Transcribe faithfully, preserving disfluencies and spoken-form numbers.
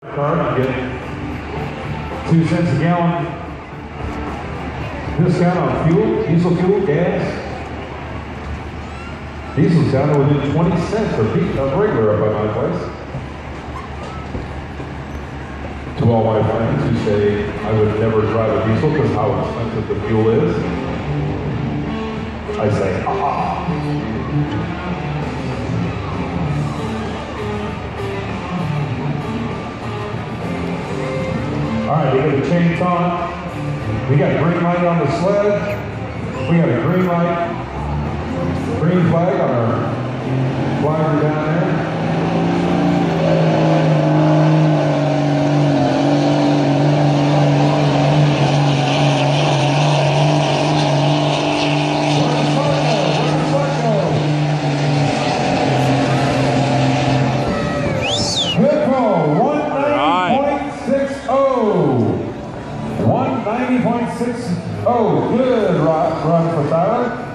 Card, you get two cents a gallon discount on fuel, diesel fuel, gas. Diesel's down to within twenty cents of, of regular up by my place. To all my friends who say I would never drive a diesel because how expensive the fuel is, I say, aha. All right, we got the chains on. We got a green light on the sled. We got a green light, green flag on our flagger down there. one ninety point six oh, good run, run for Tyler.